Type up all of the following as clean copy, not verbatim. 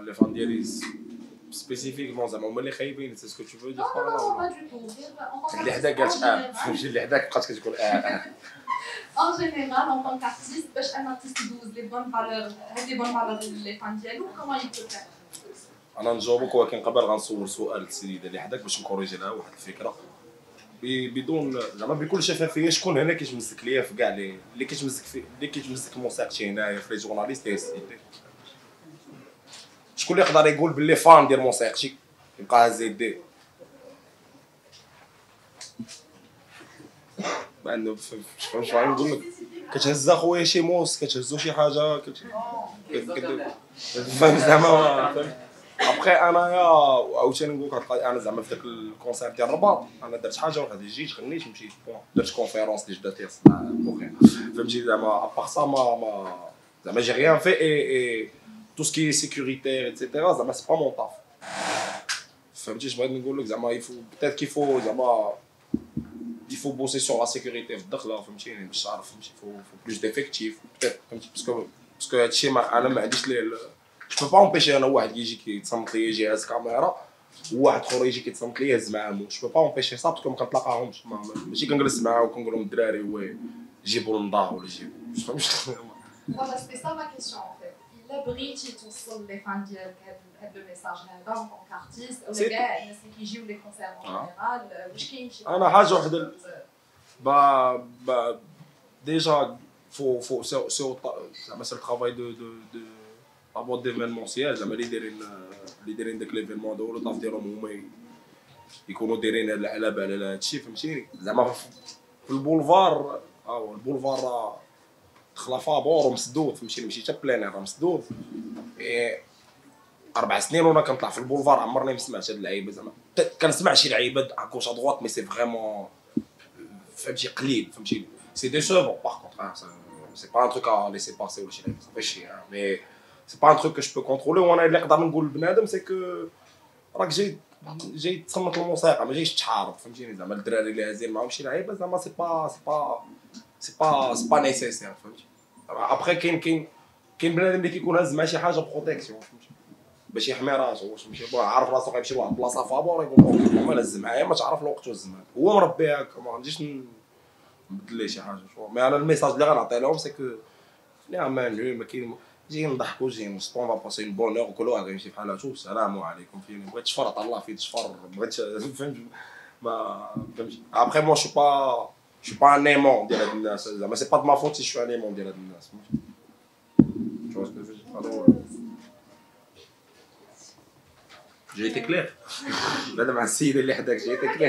لي فان ديالي سبيسيفيكمون زعما هما اللي خايبين سي سكو تو فو دير Non, non, non, pas du tout. اللي حداك قالت فهمتي اللي حداك بقات كتقول En général, en tant qu'artiste, باش un artiste يدوز les bonnes valeurs, هاد les bonnes valeurs les fans ديالو, comment il peut faire? انا نجاوبك ولكن قبل غنصور سؤال السيده اللي حداك باش نكوريجي لها واحد الفكره بدون زعما بكل شفافيه. شكون هنا كيتمسك ليا في كاع اللي كيتمسك موسيقتي هنايا في لي جورناليست هي السيده. شكون اللي يقدر يقول باللي فان ديال موسيقتي يبقى هز يديه بانه فهمت شنو نقول لك كتهز اخويا شي موس كتهزو شي حاجه فاهم زعما فهمت. ابخي انايا عاوتاني نقول لك انا زعما في داك الكونسير ديال الرباط انا درت حاجه وحده جيت غنيت مشيت درت كونفيرونس اللي جبدات ليا الصباح بوخير فهمتي زعما ابار سا ما زعما جي ريان في اي تو سكي سيكوريتير ايتترا زعما سي با مون طاف فهمتي اش بغيت نقول لك زعما يفو بيتيت كيفو زعما يفو بوسي سور لا سيكوريتي في الدخله فهمتيني باش تعرف فهمتي فو بلوس ديفيكتيف بيتيت فهمتي باسكو هادشي ما عنديش ليه جو با امبيشي انا واحد يجي كيتصنت ليا يجي هاز كاميرا وواحد اخر يجي كيتصنت ليا هز معاه موش جو با امبيشي صا باسكو ما كنتلاقاهمش ماشي كنجلس معاه وكنقول لهم الدراري وي جيبوا النضار ولا جيبوا فهمتي. Voilà, c'était ça ma question en fait. إلا بغيتي توصل لي فان ديالك هاد لو ميساج هذا en tant qu'artiste ولا كاع الناس اللي كيجيو لي كونسير اون جينيرال واش كاين شي انا حاجه وحده déjà faut زعما سي الترافاي دو لا بوط ديفينمونسيال زعما اللي دايرين داك ليفينمون دو الطاف ديالهم هما يكونوا دايرين هاد العلب على هادشي فهمتيني زعما في البولفار البولفار راه دخلا فابور ومسدود فهمتيني ماشي حتى بلانير راه مسدود 4 سنين وانا كنطلع في البولفار عمرني ما سمعت هاد اللعيبه زعما كنسمع شي لعيبه اكوش ادغوات مي سي فريمون فهمتي قليل فهمتيني سي دي سوفون باغ كونتر سي با ان تروك ا ليسي باسي ولا شي لعيبه صافي شي مي سي با ان تروك كو جو بو كونترولي وانا اللي نقدر نقول لبنادم سي كو راك جاي تصنت الموسيقى ما جايش تحارب فهمتيني زعما الدراري اللي هازين معاهم شي لعيبه زعما سي با نيسيسير فهمتي. ابخي كاين بنادم اللي كيكون هاز مع شي حاجه بروتيكسيون فهمتي باش يحمي راسو واش ماشي عارف راسو غيمشي لواحد البلاصه فابور يقول اوكي ما هز معايا ما تعرف الوقت وهز معاك هو مربي هكا ما غاديش نبدل ليه شي حاجه شو مي انا الميساج اللي غنعطي لهم سي كو لا ما كاين جاي نضحكوا جاي نسطون فا باسي اون بون اور وكل واحد غيمشي بحال هاتو السلام عليكم فيني بغيت تشفر الله فيك تشفر بغيت فهمت ما فهمتي ابخي مو شو با ان ايمون ديال هاد الناس زعما سي با دو ما فوت سي شو ان ايمون ديال هاد الناس شو جايتي كلير هذا مع السيده اللي حداك جايتي كلير.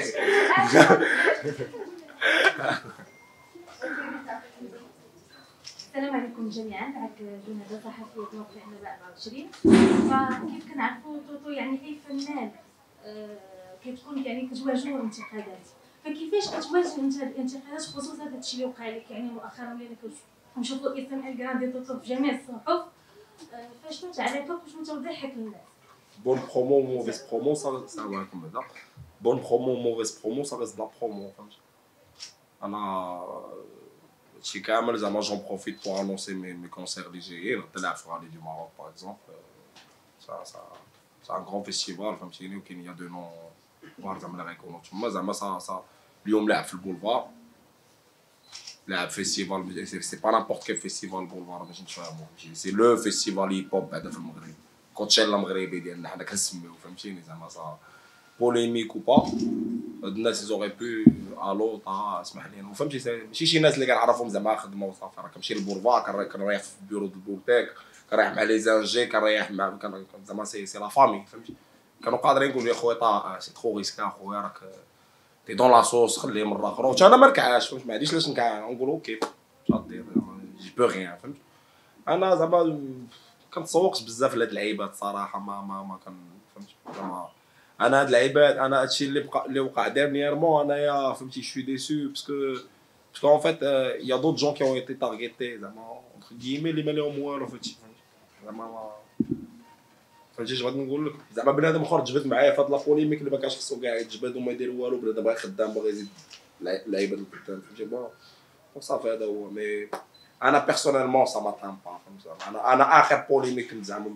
السلام عليكم جميعا. معك جنى صحفيه موقع نبأ 24. فكيف كنعرفوا توتو يعني اي فنان كتكون يعني كتواجهوا انتقادات فكيفاش كتواجه انت الانتقادات خصوصا هذا الشيء اللي وقع لك يعني مؤخرا اللي كنشوفوا الاسم الكراندي توتو في جميع الصحف فشنو تعليقك وشنو توضيحك للناس؟ Bonne promo, mauvaise promo, ça va comme ça. Bonne promo, mauvaise promo, ça reste de la promo. أنا شي كامل زعما j'en profite pour annoncer mes concerts اللي جايين طلع في رالي دو ماروك par exemple. C'est un grand festival فهمتيني وكاين يا دو نون كبار زعما اللي غيكونوا تما زعما صا اليوم لاعب في البولفار لاعب فيستيفال سي با نامبورط كيل فيستيفال البولفار باش نتفاهموا سي لو فيستيفال هيب هوب بعدا في المغرب كوتشيلا مغربي ديالنا حنا كنسميو فهمتيني زعما صا بوليميك و با هاد الناس زوغي بو الو طا اسمح لي فهمتي ماشي شي ناس اللي كنعرفهم زعما خدمه وصافي راه كنمشي للبولفار كنريح في البيرو ديال البوتيك كنريح مع لي زانجي كنريح مع زعما سي لا فامي فهمتي كانوا قادرين يقولوا لي خويا طا سي ترو ريسكا خويا راك تي دون لا صوص خليه مره اخرى وتا انا ما نكعاش فهمت ما عنديش لاش نكع نقول اوكي جادير جي بو غيان فهمت. انا زعما كنتسوقش بزاف لهاد اللعيبات صراحه ما كان فهمت زعما انا هاد اللعيبات انا هادشي اللي وقع ديرنييرمون انايا فهمتي شوي ديسو باسكو اون فيت يا دوت جون كي اون ايتي تارغيتي زعما اونتر كيمي اللي ما ليهم والو فهمتي زعما فهمتي اش بغيت نقول لك زعما بنادم اخر تجبد معايا في هاد لا بوليميك اللي ما كانش خصو كاع يتجبد وما يدير والو بنادم باغي خدام باغي يزيد اللعيبه القدام فهمتي بون صافي هذا هو مي انا بيرسونيلمون سا ما تام با فهمت انا اخر بوليميك نزعم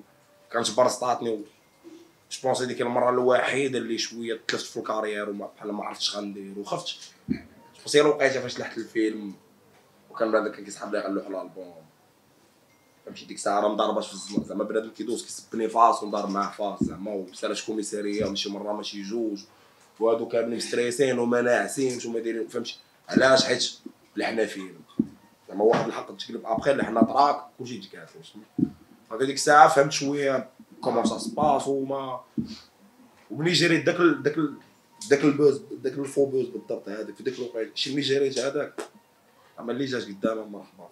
كانت برسطاتني جو بونس هذيك المره الوحيده اللي شويه تلفت في الكارير وما بحال ما عرفتش غندير وخفت جو بونس هي الوقيته فاش لحت الفيلم وكان بنادم كيسحب لي غنلوح الالبوم فهمتي ديك الساعه راه مضارباش في الزنقه زعما بنادم كيدوز كيسبني فاس ونضارب معاه فاس زعما وسالات كوميساريه ماشي مره ماشي جوج وهادو كاملين مستريسين وما ناعسينش وما دايرين فهمتي علاش حيت لحنا فيلم زعما واحد الحق تقلب ابخي لحنا تراك كلشي تكات فهاد ديك الساعه فهمت شويه كومون سا سباس وما وملي جريت داك البوز داك الفو بوز بالضبط هذاك في ديك الوقيته شي ملي جريت هذاك اما اللي جات قدامه مرحبا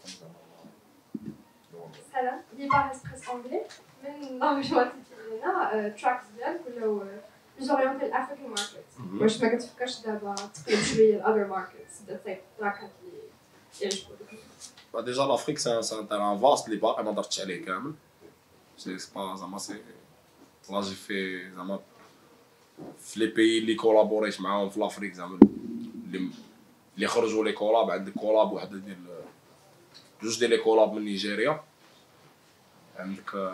سلام اللي باغي اسبريس اونغلي من لونجوات ديالنا تراكس ديالك ولاو بلوز اورينتي الافريكان ماركت واش ما كتفكرش دابا تقلب شويه الاذر ماركتس ذات تراكات اللي يعجبوك ديجا لافريك سي ان تيران فاست اللي باقي ما درتش عليه كامل سي با زعما سي لا جي في زعما في لي بيي اللي كولابوريت معاهم في لافريك زعما اللي خرجوا لي كولاب عندك كولاب وحده ديال جوج ديال لي كولاب من نيجيريا عندك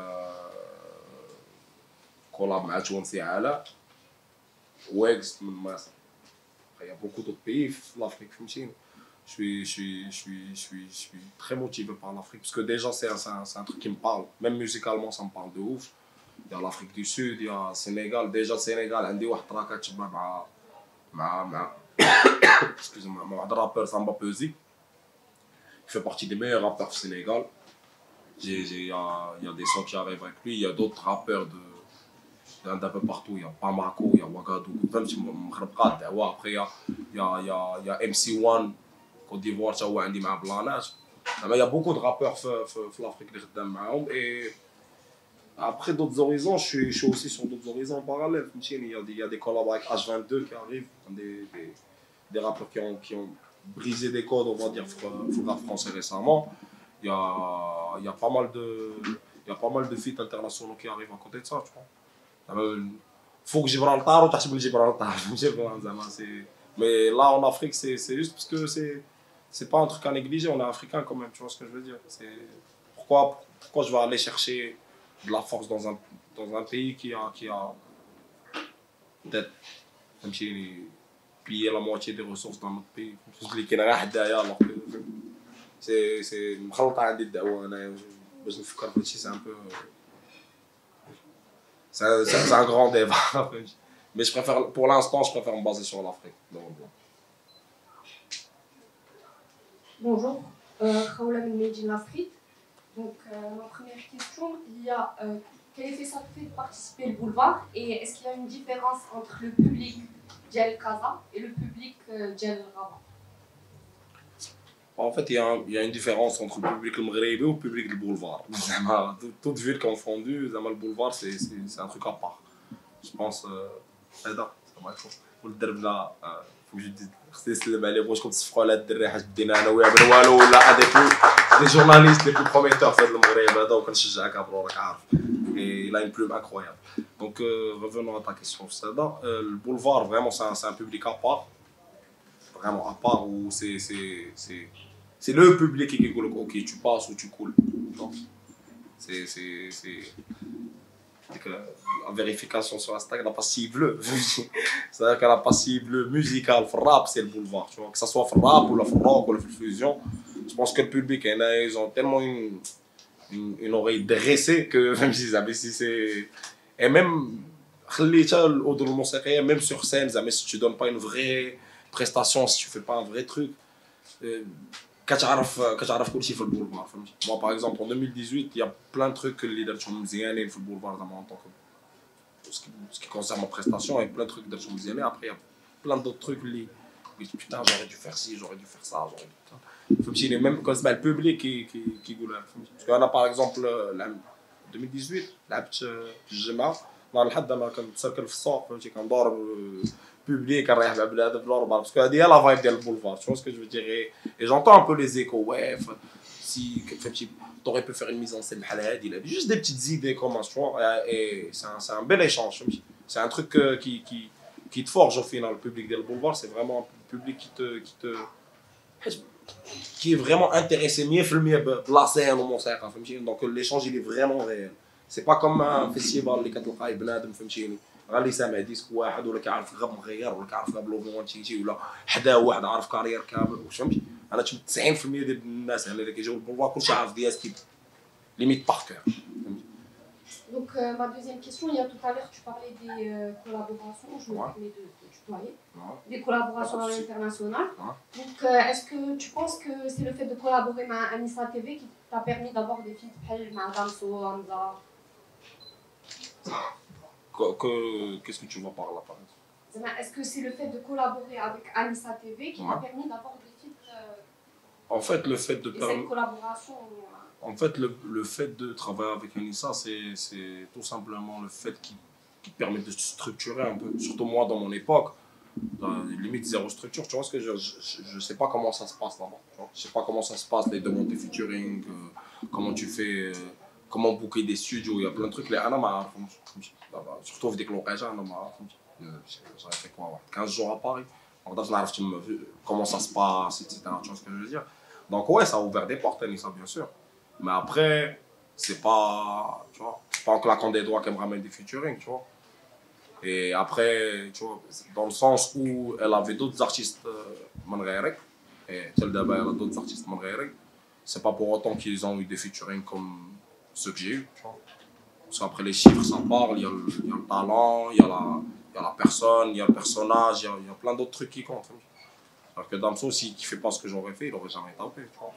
كولاب مع تونسي علاء ويكس من مصر يا بوكو دو بيي في لافريك فهمتيني je suis très motivé par l'Afrique parce que déjà c'est un truc qui me parle même musicalement ça me parle de ouf il y a l'Afrique du Sud il y a le Sénégal déjà le Sénégal عندي واحد تراكات تشبه مع excusez-moi مع واحد رابور Samba Peuzzi il fait partie des meilleurs rappeurs du Sénégal il y a des sons qui arrivent avec lui il y a d'autres rappeurs d'un peu partout il y a Bamako il y a Ouagadougou فهمتي مخربقات دعوه après il y a MC1 Côte d'Ivoire تا هو عندي مع بلانات زعما يا بوكو دو رابور في لافريك اللي خدام معاهم اي après d'autres horizons je suis aussi sur d'autres horizons parallèles فهمتيني il y a des collabs avec H22 qui arrivent des rappeurs qui ont brisé des codes on va dire في le rap français récemment il y a pas mal de feats internationaux qui arrivent à côté de ça tu vois فوق جبرالتار وتحت من جبرالتار فهمتي زعما سي mais là en Afrique c'est juste parce que c'est pas un truc à négliger on est africain quand même tu vois ce que je veux dire c'est pourquoi je vais aller chercher de la force dans un pays qui a peut-être فهمتيني pillé la moitié des ressources dans notre pays اللي كاين غير حدايا alors que c'est مخلطه عندي الدعوه انايا باش نفكر في هادشي سي ان بو c'est un grand débat mais je préfère pour l'instant je préfère me baser sur l'Afrique Bonjour, Khaoula Made in Afrique. Donc, ma première question, il y a quel effet ça te fait de participer au boulevard et est-ce qu'il y a une différence entre le public d'El Kaza et le public d'El Rabat? En fait, il y a une différence entre le public maghrébi et le public du boulevard. Toute ville confondue, le boulevard c'est un truc à part. Je pense هذا ما يخص والدرب لا faut que je dise خصني نسلم عليه واش كنتصفقوا على هاد الدري حاج دينا انا وياه من والو ولا هذاك لي جورناليست لي بلو بروميتور في هاد المغرب هذا وكنشجعك ابرو راك عارف et il a une plume incroyable donc revenons à ta question Sada le boulevard vraiment c'est un public à part vraiment à part où c'est le public qui dit ok tu passes ou tu coules c'est la vérification sur Instagram, la passive bleue. C'est-à-dire que la passive bleue musicale, le rap, c'est le boulevard. Tu vois? Que ce soit le rap ou le rock ou la fusion, je pense que le public, ils ont tellement une oreille dressée que même si c'est. Et même, même sur scène, si tu ne donnes pas une vraie prestation, si tu ne fais pas un vrai truc. كتعرف كل شيء في البولفار فهمتي moi par exemple en 2018 il y a plein de trucs اللي درتهم مزيانين في البولفار زعما en tant que ce qui concerne ma prestation et plein de trucs درتهم مزيانين après il y a plein d'autres trucs اللي putain j'aurais dû faire ci j'aurais dû faire ça j'aurais dû فهمتيني même quand c'est le public qui يقولها فهمتي parce que انا par exemple العام 2018 لعبت في الجمعه نهار الحد انا كنتسركل في السوق فهمتي كندور public كنريح مع بنادم في الأوربان باسكو هادي هي لا فايب ديال البولفار tu vois ce que je veux dire et j'entends un peu les échos ouais si فهمتي t'aurais pu faire une mise en scène بحال هادي là juste des petites idées comme ça tu vois et c'est un bel échange فهمتي c'est un truc qui te forge au final le public ديال البولفار c'est vraiment un public qui est vraiment intéressé 100% بلا scène والموسيقى فهمتي donc l'échange il est vraiment réel سي با كوم فيستيفال اللي كتلقاي بنادم فهمتيني غير اللي سامع ديسك واحد ولا كيعرف غير مغير ولا كيعرف غير بلوفون تيتي ولا حداه واحد عارف كارير كامل واش فهمتي. انا 90% ديال الناس اللي كيجيو للبولفار كلشي عارف دي اس كي ليميت باغ كور. Donc, ma deuxième question, il y a tout à l'heure, tu parlais des collaborations, je me permets de tutoyer, des collaborations à l'international. Donc, est-ce que tu penses que c'est le fait de collaborer avec Anissa TV qui t'a permis d'avoir des films avec Damso, Hamza? Qu'est-ce que tu vois par là, par exemple? Est-ce que c'est le fait de collaborer avec Anissa TV qui t'a permis d'avoir des films En fait, le fait de cette collaboration. En fait, le fait de travailler avec Anissa, c'est tout simplement le fait qui permet de se structurer un peu. Surtout moi, dans mon époque, limite zéro structure. Tu vois ce que je sais pas comment ça se passe là-bas. Je sais pas comment ça se passe, les demandes de featuring, comment tu fais, comment booker des studios. Il y a plein de trucs. Les Anama, surtout avec des clocages, j'avais fait quoi, 15 jours à Paris. Comment ça se passe, etc. Tu vois ce que je veux dire? Donc ouais, ça a ouvert des portes, Anissa, bien sûr. Mais après, c'est pas, tu vois, c'est pas en claquant des doigts qu'elle me ramène des featuring, tu vois. Et après, tu vois, dans le sens où elle avait d'autres artistes mangaïrek, et celle d'abord, elle a d'autres artistes mangaïrek, c'est pas pour autant qu'ils ont eu des featuring comme ceux que j'ai eu, tu vois. Parce qu'après les chiffres, ça parle, il y a le talent, il y a la personne, il y a le personnage, il y a plein d'autres trucs qui comptent. Alors que Damso, s'il ne fait pas ce que j'aurais fait, il n'aurait jamais tapé, tu vois.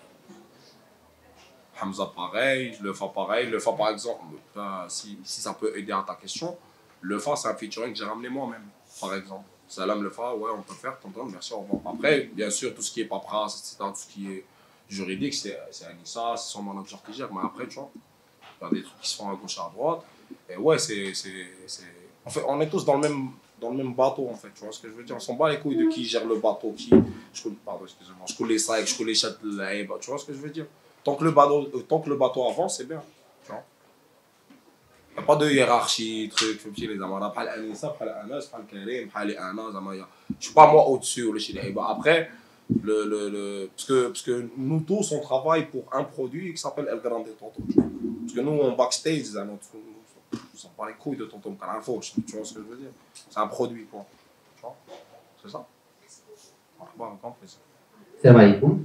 Hamza pareil, Lefa pareil. Lefa par exemple, si ça peut aider à ta question, Lefa c'est un featuring que j'ai ramené moi-même, par exemple. Salam Lefa, ouais on peut faire, tonton, merci, au revoir. Après, bien sûr, tout ce qui est paperasse, etc., tout ce qui est juridique, c'est Anissa, c'est son manager qui gère. Mais après, tu vois, il y a des trucs qui se font à gauche, à droite. Et ouais, en fait, on est tous dans le même bateau, en fait, tu vois ce que je veux dire. On s'en bat les couilles de qui gère le bateau, pardon, excusez-moi, je coule les sacs, je coule les chats, tu vois ce que je veux dire. Tant que le bateau avance, c'est bien. Tu vois. Il n'y a pas de hiérarchie, truc, les amarras, pas l'Anissa, pas l'Anas, pas le Karim, pas les Anas, je ne suis pas moi au-dessus ou le Chili. Après, parce que nous tous, on travaille pour un produit qui s'appelle El Grande Tonton. Parce que nous, on backstage, on s'en bat les couilles de Tonton Canalfo, tu vois ce que je veux dire. C'est un produit, quoi. Tu vois. C'est ça. Salam alaikum.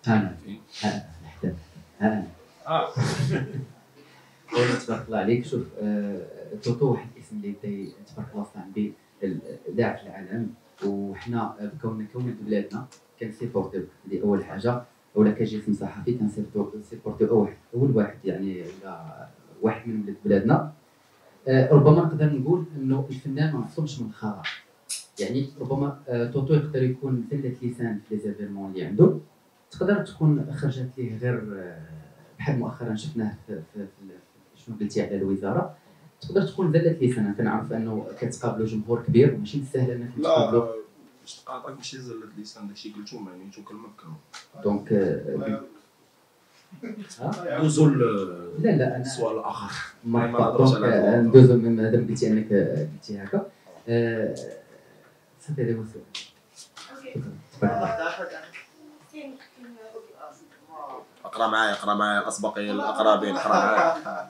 تبارك الله عليك. شوف توتو واحد الاسم اللي تبارك الله عندي لاعب في العالم، وحنا بكوننا كولد بلادنا كنسيبورتيو. هذه اول حاجه. ولا كجسم صحفي كنسيبورتيو اول واحد يعني ولا واحد من ولاد بلادنا. ربما نقدر نقول انه الفنان ما مفصولش من الخرا. يعني ربما توتو يقدر يكون زلة لسان في لي زيفيرمون اللي عنده، تقدر تكون خرجت ليه غير بحال مؤخرا شفناه في شنو قلتي على الوزاره، تقدر تكون زلة لسان. انا كنعرف انه كتقابلوا جمهور كبير وماشي سهل انك تقابلوا. لا باش تقاطعك ماشي زلة لسان، داكشي قلتو معنيتو كلمه بكلمه. دونك دوزو لا السؤال الاخر. ما نهضروش على ندوزو من هذا اللي قلتي انك قلتي هكا. صافي هذا هو السؤال. اقرا معايا اسبق الاقربين، اقرا معايا.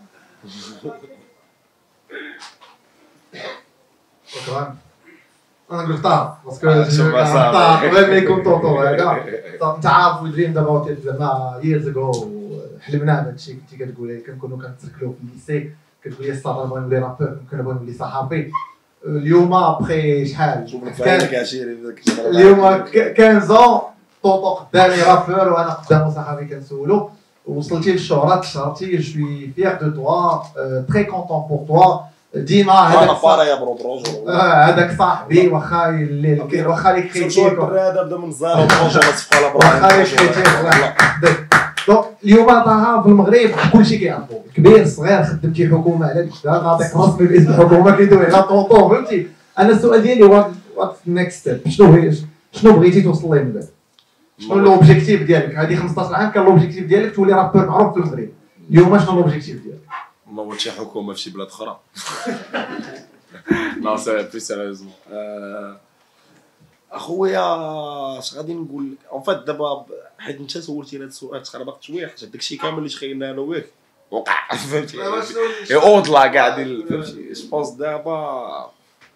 شكرا. انا قلت باسكو قبل ما يكون طوطو هذا انت عارف دريم دابا زعما ييرز اغو حلمنا بهذا الشيء. كنتي كتقولي كنكونوا كنتسكلوا في الليسي كتقولي الصاد بغا نولي رابور، كنبغي نولي صحافي. اليوم ابخي شحال اليوم 15 طوطو قدامي رابور وانا قدامو صحافي كنسولو. وصلتي للشهرة، تشهرتي. جو سوي فيير دو توا، تري كونطون بور توا. ديما هذاك صاحبي واخا اللي واخا لي كريتيك هذا بدا من الزيرو بروجو صفا واخا لي كريتيك. دونك اليوم طه في المغرب كلشي كيعرفو، كبير الصغير. خدمتي حكومه على كذا، نعطيك رسمي باسم الحكومه كيدوي على طوطو، فهمتي. انا السؤال ديالي هو وات نيكست ستيب، شنو بغيتي توصل ليه من بعد؟ شنو لوبجيكتيف ديالك؟ هذه 15 عام كان لوبجيكتيف ديالك تولي رابور معروف في المغرب. اليوم شنو لوبجيكتيف ديالك؟ ما هو شي حكومه في شي بلاد اخرى. لا سي بلي سيريوزمون اخويا. اش غادي نقول لك؟ اون فات دابا حيت انت سولتيني هذا السؤال تقريبا تشويح، داكشي كامل اللي تخيلنا انا وياك وقع فهمتي اوضلا كاع ديال فهمتي جو بونس دابا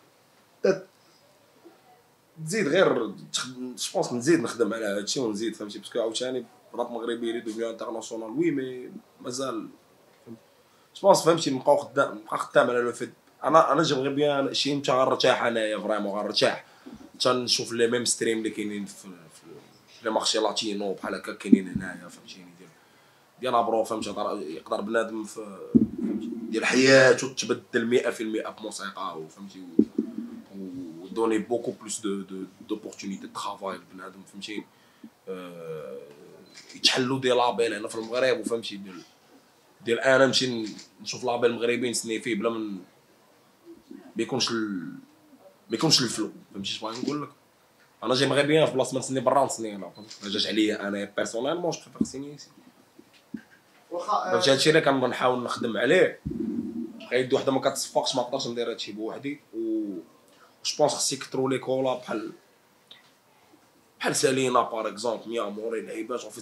تزيد غير جو بونس نزيد نخدم على هادشي ونزيد فهمتي باسكو عاوتاني راب مغربي لي دوفيو انترناسيونال وي مي مازال جو بونس فهمتي نبقى خدام على لو فيت انا جيبغي بيان شي نتا غنرتاح انايا فريمون غنرتاح تنشوف لي ميم ستريم اللي كاينين في لي مارشي لاتينو بحال هكا كاينين هنايا فهمتيني ديال ابرو فهمتي يقدر بنادم فهمتي ديال حياته تبدل 100% بموسيقى وفهمتي ودوني بوكو بلوس دوبورتونيتي دو طرافاي لبنادم فهمتيني يتحلوا دي لابيل هنا في المغرب وفهمتي ديال انا نمشي نشوف لابيل مغربي نسني فيه بلا ما يكونش الفلو فهمتي اش بغيت نقول لك انا جاي مغربيين في بلاصه ما نسني برا نسني هنا ما جاش عليا انا بيرسونيلمون جو بريفير سيني ايسي فهمتي هادشي اللي كنبغي نحاول نخدم عليه غير وحده ما كتصفقش ما نقدرش ندير هادشي بوحدي و جو بونس خص يكثروا لي كولا بحال سالينا باغ اكزومبل ميا موري لعيبات اون فيت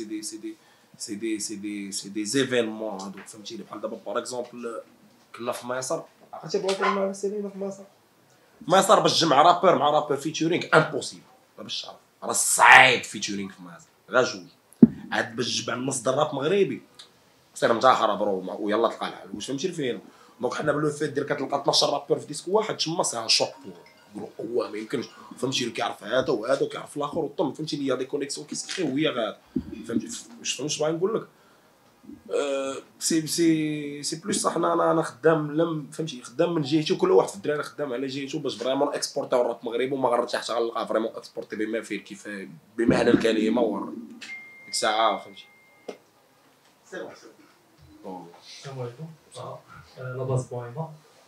سي دي زيفينمون هادوك فهمتيني بحال دابا باغ اكزومبل كنا في مصر عرفتي بغيت مع سالينا في مصر باش تجمع رابور مع رابور فيتشورينغ امبوسيبل باش تعرف راه صعيب فيتشورينغ في مصر غير جوج عاد باش تجمع نص دراب مغربي سير متاخر برو ويلا تلقى الحل واش فهمتي فين دونك حنا بلو فيت ديال كتلقى 12 رابور في ديسك واحد تما سي ان شوك هو ما يمكنش فهمتي اللي كيعرف هذا وهذا وكيعرف الاخر وطم فهمتي لي دي كونيكسيون كيسكريو هي غادا فهمتي واش فهمت باغي نقول لك سي بلوس صح انا خدام لم فهمتي خدام من جهتي وكل واحد في الدراري خدام على جهته باش فريمون اكسبورتيو الراب مغربي وما غنرتاح حتى غنلقاه فريمون اكسبورتي بما فيه كيف بمعنى الكلمه ورا ديك الساعه فهمتي سي بون السلام عليكم لا باز بوينما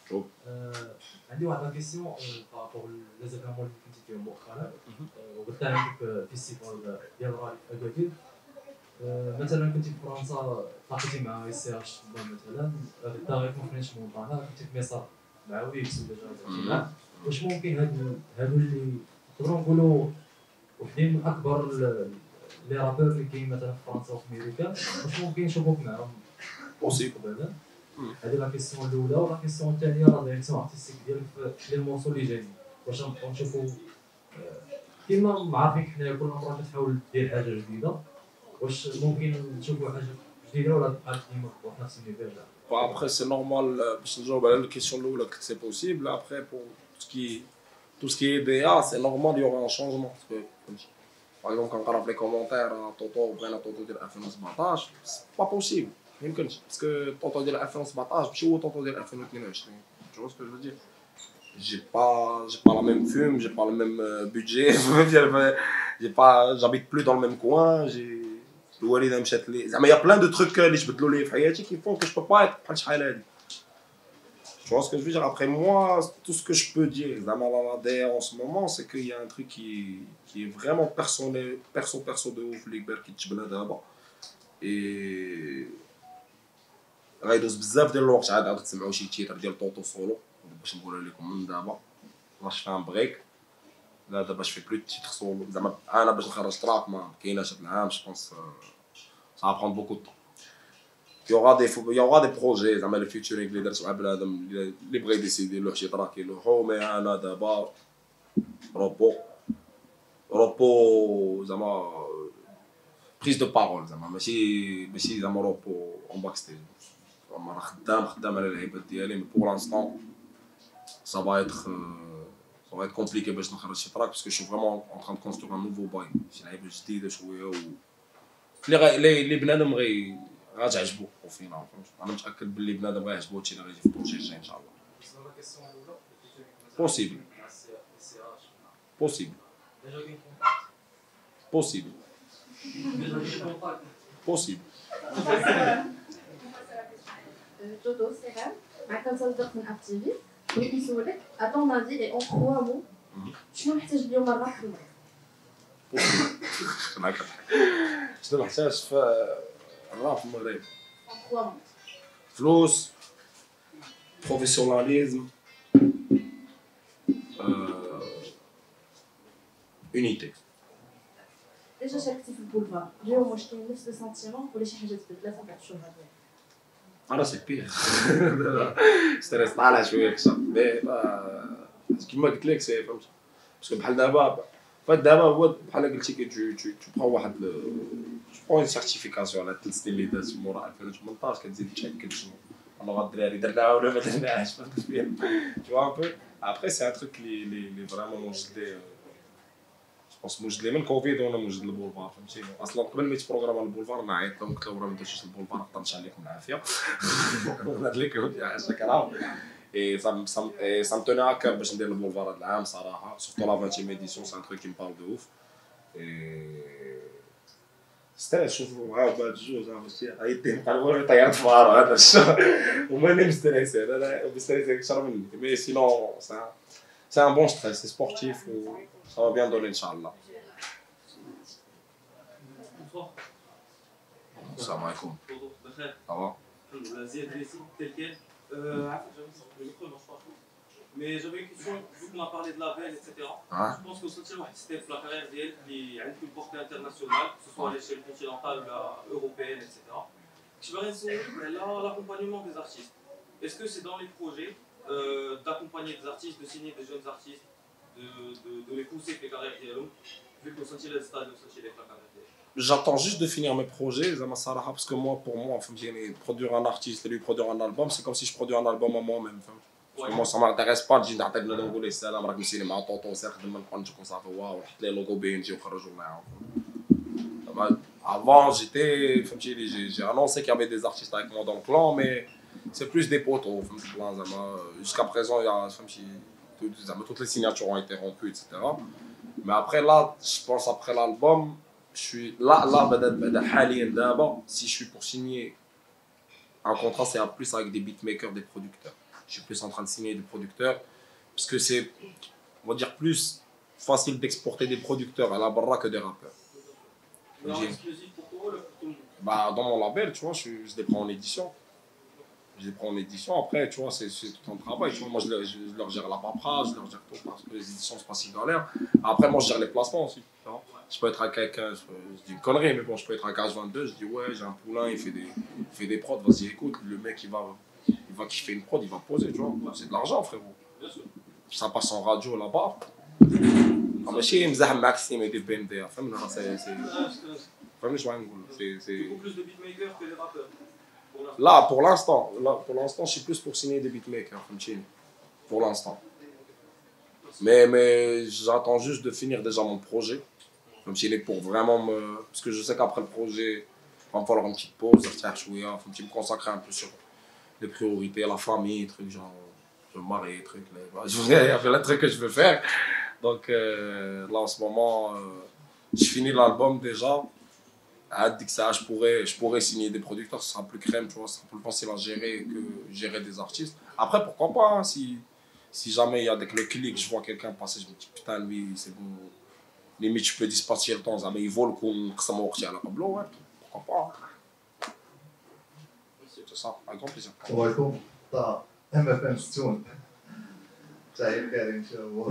عندي واحد لا كيسيون بارابور لي زيفينمون اللي كنتي فيهم مؤخرا وقلت عندك فيستيفال ديال راي اكادير مثلا كنتي في فرنسا تلاقيتي مع سي اش مثلا التاريخ ما كانش مونطانا كنتي في مصر مع ويكس ولا جا واش ممكن هادو اللي نقدروا نقولوا وحدين من اكبر لي رابور اللي كاين مثلا في فرنسا وفي امريكا واش ممكن نشوفوك معاهم بوسيبل هذه لا كيسيون الاولى ولا كيسيون الثانيه لا ديريكسيون ارتستيك ديالك في لي مونسو اللي جايين واش نبقاو نشوفوا كيما عارفين حنايا كل مره كتحاول دير حاجه جديده واش ممكن نشوفوا حاجه جديده ولا تبقى ديما في نفس النيفيل لا ابخي سي نورمال باش نجاوب على الكيسيون الاولى قلت سي بوسيبل ابخي بور tout ce qui est DA c'est normal il y aura un changement فهمتي باغ اكزومبل كنقرا في لي كومونتير طوطو بغينا طوطو ديال 2017 سي با بوسيبل ما يمكنش باسكو طوطو ديال 2017 ماشي هو طوطو ديال 2022 tu vois ce que je veux dire j'ai pas la même fume j'ai pas le même budget j'habite plus dans le même coin الوالده مشات لي زعما يا بلان دو تروك اللي تبدلوا لي في حياتي كي فون كو جو با ايت بحال شحال هادي tu vois ce que je veux dire après moi tout ce que je peux dire زعما la DA en ce moment c'est qu'il y a un truc qui est vraiment personnel perso de ouf اللي كبر كيتبنى دابا et غيدوز بزاف ديال الوقت عاد تسمعوا شي تيتر ديال طوطو سولو باش نقولها لكم من دابا واش فاهم بريك لا دابا باش في بلو تيتر سولو زعما انا باش نخرج تراك ما كايناش هاد العام جو بونس ça va prendre beaucoup de temps il y aura des projets زعما لي فيتشرينغ اللي درت مع بنادم اللي بغى يديسيدي له شي تراك يلوحو مي انا دابا روبو زعما بريز دو بارول زعما ماشي زعما روبو اون باك ستيج زعما راه خدام على العيبات ديالي مي بور لانستون ça va être compliqué باش نخرج شي تراك باسكو شو فريمون en train de construire un nouveau باي شي لعيبه جديده شويه و اللي بنادم غتعجبو او فينا انا متاكد باللي بنادم غيعجبو هادشي اللي غيجي في البروجي الجاي ان شاء الله بوسيبل Toto Serem, معك كنصدق من اكتيفي بغيت نسولك اتون افي اي اون 3 مو شنو نحتاج اليوم الراب في المغرب شنو نحتاج في الراب في المغرب 3 مو فلوس بروفيسيوناليزم unité ديجا شاركتي في البولفار اليوم واش كاين نفس السنتيمون ولا شي حاجه تبدلات من بعد الشهره ديالك انا سي بيغ ستريس طالع شويه كثر مي كيما قلت لك سي فهمت باسكو بحال دابا فدابا هو بحال قلتي كي تو بخا واحد جو اون سيرتيفيكاسيون على 3 سنين اللي دازت مورا 2018 كتزيد تشيك شنو الوغ الدراري درناها ولا ما درناهاش فهمت فيها تو ان بو ابخي سي ان تروك لي فريمون موجد بونس موجد لي من كوفيد وانا موجد البولفار فهمتيني اصلا قبل ما يتبروغرام البولفار انا عيطت لهم قلت لهم راه ما درتوش البولفار قطرت عليكم العافيه هاد لي كنت شكرا اي ça me tenait à cœur باش ندير البولفار هاد العام صراحه سورتو لا 20 ايديسيون سي ان تروك كي مبارل دو اوف ستريس شوفوا هاد الجوج فهمتي عيطتي قالوا طيرت فار هذا الشهر وما نمش ستريس انا بستريس اكثر مني مي سينون سي ان بون ستريس سي سبورتيف و ça va bien donner inchallah. السلام عليكم. بخير. Ça va? الحمد لله زياد ريسي tel quel. عفوا j'avais le micro marche pas. Mais j'avais une question vu qu'on a parlé de la veille etc. Je pense que c'est واحد ستيب في la carrière ديالك اللي عندك une portée internationale que ce soit à l'échelle continentale ou européenne etc. Je voudrais savoir l'accompagnement des artistes. Est-ce que c'est dans les projets d'accompagner des artistes, de signer des jeunes artistes, de les pousser avec les carrières ديالهم vu que وصلتي لهاد الستاد وصلتي لهاد la carrière ديالك. J'attends juste de finir mes projets, parce que moi, pour moi, produire un artiste et lui produire un album, c'est comme si je produis un album à moi-même. Parce que moi, ça ne m'intéresse pas de dire que je vais السلام راك مسيني مع طوطو ساخدم من قنجك وصافي واو حط لي لوغو باين نجي وخرجوا معاهم. Avant, j'ai annoncé qu'il y avait des artistes avec moi dans le clan, mais c'est plus des potos. Jusqu'à présent, il y a, toutes les signatures ont été rompues, etc. Mais après, là, je pense après l'album, je suis là, si je suis pour signer un contrat, c'est plus avec des beatmakers, des producteurs. Je suis plus en train de signer des producteurs, parce que c'est, on va dire, plus facile d'exporter des producteurs à la barra que des rappeurs. Exclusif pour toi ou pour tout le monde? Bah, dans mon label, tu vois, je les prends en édition. Je les prends en édition. Après, tu vois, c'est tout un travail. Tu vois, moi, je leur gère la paperasse, je leur gère tout, parce que les éditions, c'est pas si galère. Après, moi, je gère les placements aussi. Tu vois. Je peux être à quelqu'un, je dis une connerie, mais bon, je peux être à H22, je dis ouais, j'ai un poulain, il fait des prods, vas-y, écoute, le mec, il va kiffer une prod, il va poser, tu vois. C'est de l'argent, frérot. Ça passe en radio là-bas. ماشي نمزح معاك سيمي ديال بي ام دي فهمنا فهمني شنو غنقول C'est beaucoup plus de beatmakers que des rappeurs. Là, pour l'instant, je suis plus pour signer des beatmakers, pour l'instant. Mais j'attends juste de finir déjà mon projet, pour vraiment parce que je sais qu'après le projet, il va me falloir une petite pause, me consacrer un peu sur les priorités, la famille, trucs genre, je me marie, trucs, il y a plein de trucs que je veux faire. Donc là, en ce moment, je finis l'album déjà. Dès que ça, je pourrais signer des producteurs, ce sera plus crème, tu vois, ce sera plus facile à gérer que gérer des artistes. Après, pourquoi pas, hein, si jamais il y a le clic, je vois quelqu'un passer, je me dis putain, lui, c'est bon. Limite, je peux dispatcher le temps, mais il vaut le coup, ça m'a à la tableau, ouais, pourquoi pas. C'est ça, avec grand plaisir. وعليكم طه MFM ستون تاعي كريم شو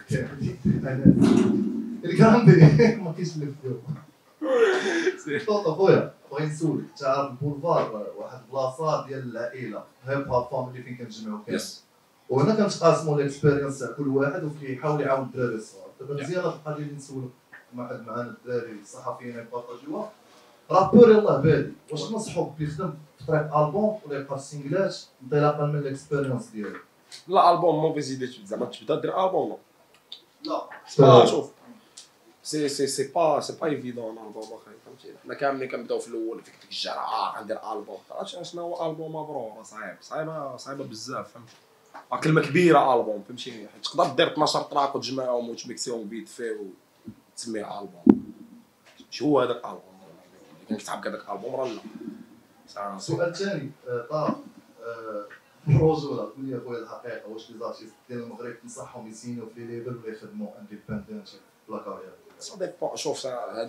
الكراندي ما كاينش اللي في طوطو خويا بغيت نسولك تعرف البولفار واحد البلاصه ديال العائله هيب هاب فاميلي فين كنتجمعوا كاع وهنا كنتقاسموا الاكسبيرينس تاع كل واحد وكيحاول يعاون الدراري الصغار دابا مزيان هاد القضيه اللي نسولك واحد معانا الدراري الصحفيين يبارطاجيوها رابور يلاه بادي واش تنصحوك يخدم في طريق البوم ولا يبقى في السينجلات انطلاقا من الاكسبيرينس ديالو لا البوم موفيز ايدي زعما تبدا دير البوم لا شوف سي با ايفيدون البوم اخي فهمتي حنا كاملين كنبداو في الاول فيك ديك الجرعه غندير البوم عرفتي شنو هو البوم مبرور صعيبه بزاف فهمتي كلمه كبيره البوم فهمتي تقدر دير 12 تراك وتجمعهم وتميكسيهم بيت فيه وتسميه البوم ماشي هو هذاك البوم اللي كتعب هذاك البوم راه لا السؤال الثاني طه الرجوله قول لي اخويا الحقيقه واش لي زارتيست ديال المغرب تنصحهم يسينيو في ليبل ولا يخدموا انديبندنت في لا كارير Ça dépend. شوف هذه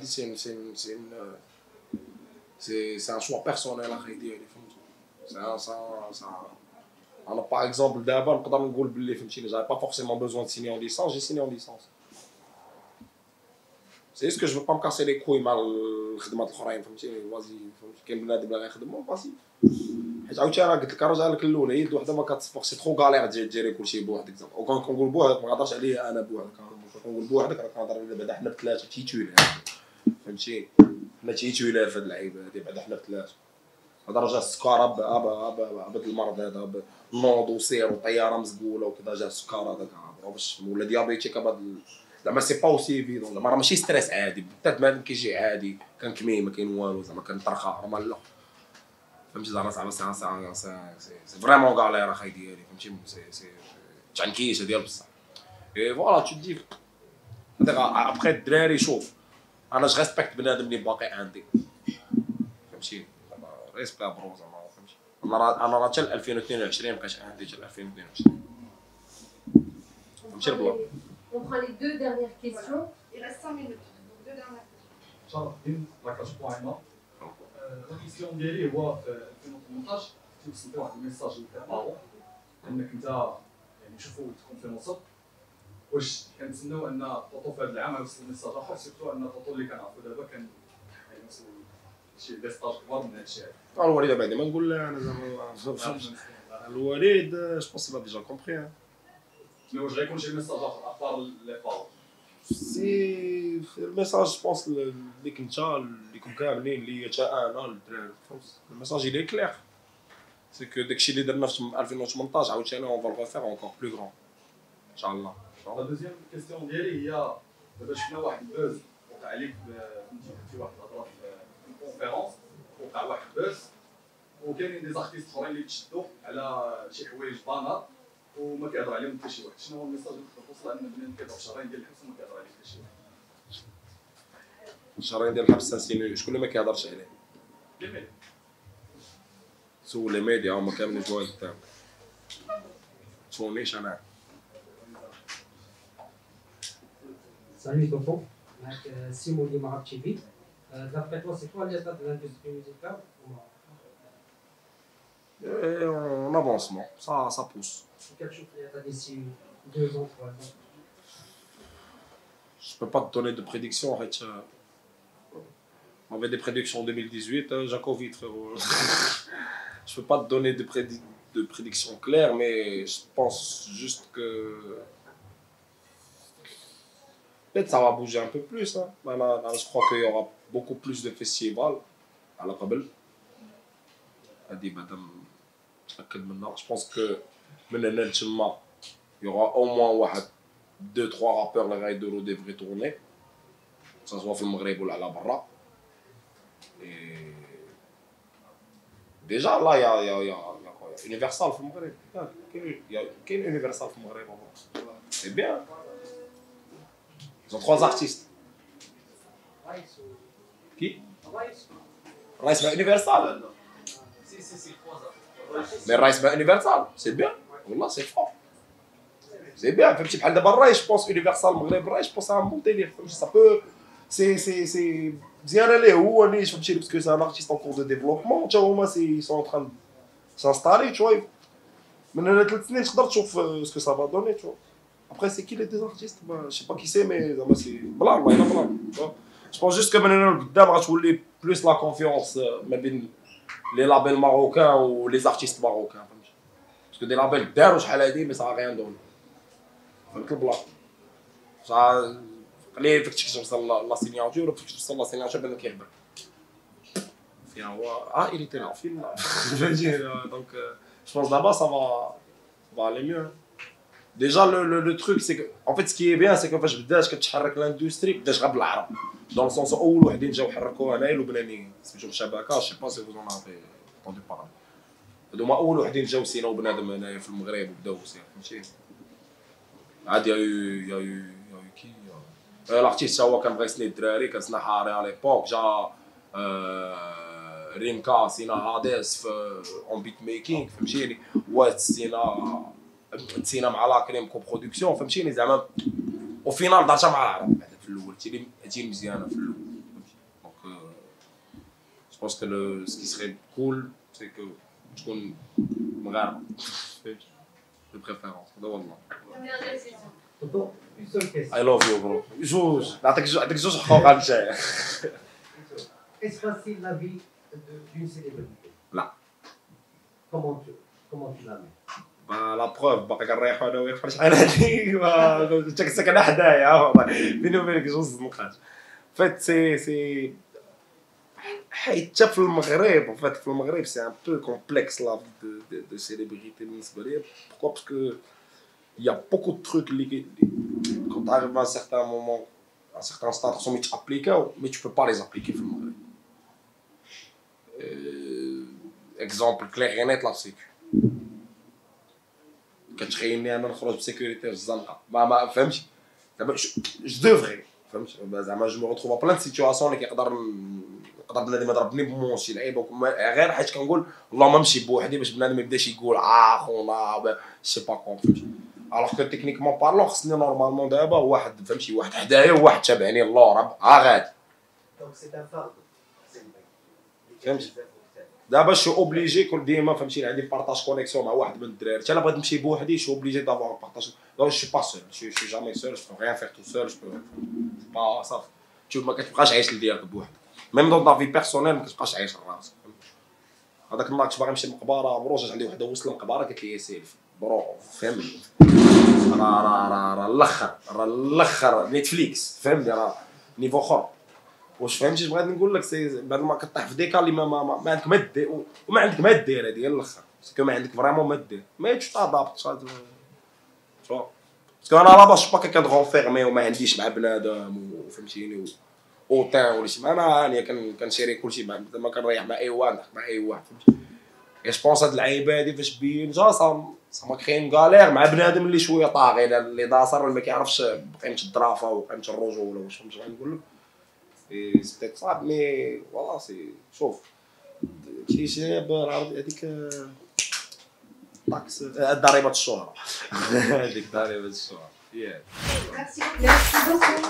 c'est un choix personnel اخي ديالي فهمتي انا par exemple دابا نقدر نقول باللي فهمتيني j'avais pas forcément besoin de signer en licence j'ai signé en licence سي اسكو جو با مكاسي لي كوي مع الخدمات الاخرين فهمتيني وازي فهمتي كاين بنادم باغي يخدم باسي حيت عاوتاني راه قلت لك الرجال لك الاولى هي وحده ما كتصفقش ترو كالير تجيري كلشي بوحدك زعما وكون كنقول بوحدك ما نهضرش عليا انا بوحدك كنقول بوحدك راه كنهضر على بعدا حنا بثلاثه تيتولي فهمتي حنا تيتولي في هاد اللعيبه هادي بعدا حنا بثلاثه هذا رجع السكر عبد المرض هذا نوض وسير وطياره مزقوله وكذا جا السكر هذاك باش ولا ديابيتيك زعما سي با اوسي ايفيدون زعما راه ماشي ستريس عادي حتى بنادم كيجي عادي كنكمي ما كاين والو زعما كنطرخا راه لا فهمتي زعما سي فريمون غالير اخاي ديالي فهمتي سي تعنكيشه ديال بصح اي فوالا تو دي ابخي الدراري شوف انا جو ريسبكت بنادم اللي باقي عندي فهمتي ريسبكت برو زعما فهمتي انا راه حتى 2022 مابقاش عندي حتى 2022 فهمتي البلان. On prend les deux dernières questions. Il reste 5 minutes. Deux dernières questions. Inch'Allah, راكاش بوينه. لا كيسيون ديالي هو في 2018 توصلت واحد الميساج للبارون انك انت يعني نشوفوا تكون في الوسط واش كنتسناو ان طوطو في هذا العام يوصل ميساج اخر سيرتو ان طوطو اللي كنعرفو دابا كان يعني وصل شي ديستاج كبار من هذا الشيء هذا. الوليد بعد ما نقول لا انا زعما الوليد جو بونس با ديجا كومبري مي واش غيكون شي ميساج اخر ابار لي بارون سي الميساج بونس ليك انت ليكم كاملين ليا حتى انا الدراري الميساج اللي كلير سي كو داكشي اللي درنا في 2018 عاوتاني اون فال غوفير اونكور بلو غران ان شاء الله. لا دوزيام كيستيون ديالي هي دابا شفنا واحد البوز وقع عليك فهمتي في واحد الهضره في كونفيرونس وقع واحد البوز وكاينين دي زارتيست اخرين اللي تشدوا على شي حوايج بانات وما كيهضر عليهم حتى شي واحد. شنو هو الميساج اللي توصل ان بنادم كيهضر شهرين ديال الحبس وما كيهضر عليه حتى شي واحد؟ شهرين ديال الحبس سانسينو شكون اللي ما كيهضرش عليه؟ لي ميديا. سول لي ميديا هما كاملين جوايد تاعهم تفونيش انا. Salut Tonton, Simon du Maroc TV. D'après toi, c'est quoi l'état de l'industrie musicale? En avancement, ça pousse. Quel chose l'état d'ici 2 ans, 3 ans? Je peux pas te donner de prédiction, en fait. On avait des prédictions en 2018, Jacobi, frérot. Je peux pas te donner de prédictions claires, mais je pense juste que peut-être ça va bouger un peu plus. Hein. Là, je crois qu'il y aura beaucoup plus de festivals à la Qabel. Je pense que il y aura au moins 2-3 rappeurs qui devraient tourner. Que ce soit au Maghreb ou à la Barra. Et déjà là, il y a Universal au Maghreb. Il y a Universal au Maghreb. C'est bien. Ils ont 3 artistes. Qui? Rice by Universal. Si, 3 ans. Mais Rice by Universal, c'est bien. Wallah, c'est fort. C'est bien. فهمتي بحال دابا الراي je pense Universal المغرب الراي je pense c'est un bon délire. Ça peut c'est مزيانه ليه هو نيش فهمتي parce que c'est un artiste en cours de développement. تا هما ils sont en train de s'installer tu vois. من هنا 3 سنين تقدر تشوف ce que ça va donner tu vois. Après, c'est qui les 2 artistes? Je sais pas qui c'est, mais c'est blanc, il y en a blanc. Je pense juste que maintenant, tu voulais plus la confiance les labels marocains ou les artistes marocains. Parce que des labels d'Air, mais ça n'a rien donné. C'est le blanc. Ça, il faut que tu fasses la signature, il faut que tu fasses la signature de l'équipe. Ah, il était là, film là. Donc, je pense d'abord, ça va aller mieux. Déjà, le truc, c'est que, en fait, ce qui est bien, c'est que je بداش كتحرك l'industrie بداش غير بالعرب. Dans le sens أول وحدين جاو حركوها هنايا لبنانيين، سميتهم شبكة، je sais pas si vous en avez entendu parler. هادوما أول وحدين جاو سيناو بنادم هنايا في المغرب وبداو يسيروا، فهمتي؟ عاد يا كي l'artiste هو كان بغا يسني الدراري، كان سنا حاري على ليبوك، جا رينكا سينا هاديس في اون بيت ميكينغ، فهمتيني؟ وات سينا مع لاكريم كو برودكسيون فهمتيني زعما او فينال دارتها مع العرب بعدا في الاول تيجي مزيانه في الاول دونك جو بونس كو سكي سري كول سي كو تكون مغاربه فهمتي دو بريفيرونس هذا هو الله. Toto, une seule question. I love you bro. جوج نعطيك جوج حقوق نتايا. Est-ce facile la vie d'une célébrité? لا. Comment tu la mets? لا بروف باقي كنريحو انا وياه فحال شحال هادي انت كنت ساكن حدايا بيني وبينك جوج الزنقات. فات سي حتى في المغرب فات في المغرب سي ان بو كومبلكس لا في دو سيليبريتي بالنسبه ليا. بوركوا باسكو il y a beaucoup de trucs quand tu arrives à un certain moment, à un certain stade, qui sont appliqués, mais tu peux pas les appliquer في المغرب. Exemple clair et net, la sécu. كتخيلني انا نخرج بسيكوريتي في الزنقه ما فهمتش دابا جو دوفري فهمت زعما جو مو روتروف بلان سيتواسيون اللي كيقدر بنادم يضربني بمونشي لعيبه غير حيت كنقول والله ما نمشي بوحدي باش بنادم ما يبداش يقول خونا سي با كون فهمتي. الوغ كو تكنيكمون بارلون خصني نورمالمون دابا واحد فهمتي واحد حدايا وواحد تابعني اللور غادي دونك سي ان فرد فهمتي. دابا شو اوبليجي كل ديما فهمتي عندي بارطاج كونيكسيون مع واحد من الدراري حتى الا بغيت نمشي بوحدي شو اوبليجي دافوار بارطاج. دونك جو سوي با سول جو سوي جامي سول جو بو ريان فير تو سول جو بو با صافي تشوف ما كتبقاش عايش لديالك بوحدك ميم دون لا في بيرسونيل ما كتبقاش عايش لراسك. هذاك النهار كنت باغي نمشي للمقبره بروج عندي وحده وصل للمقبره قالت لي يا سيف برو فهمني راه الاخر نتفليكس فهمني راه نيفو اخر واش فهمتي بغيت نقول لك سي بعد ما كطيح في ديكا اللي ما عندك ما دير وما عندك ما دير هذه هي الاخر باسكو ما عندك فريمون ما دير ما تادابط شو باسكو انا لا باش با كان غونفيرمي وما عنديش مع بنادم وفهمتيني اوتان ولا شي انا كنشري كلشي زعما كنريح مع اي واحد مع اي واحد فهمتي. اي جوبونس هاد اللعيبه هادي فاش بين جا ما كاين غالير مع بنادم اللي شويه طاغي اللي داصر ما كيعرفش بقيمه الدرافه وقيمه الرجوله واش فهمتي بغيت نقول لك. سي بيتيت صعب مي فوالا سي شوف شي بالعربي هذيك طاكس ضريبه الشهره هذيك ضريبه الشهره. Merci beaucoup.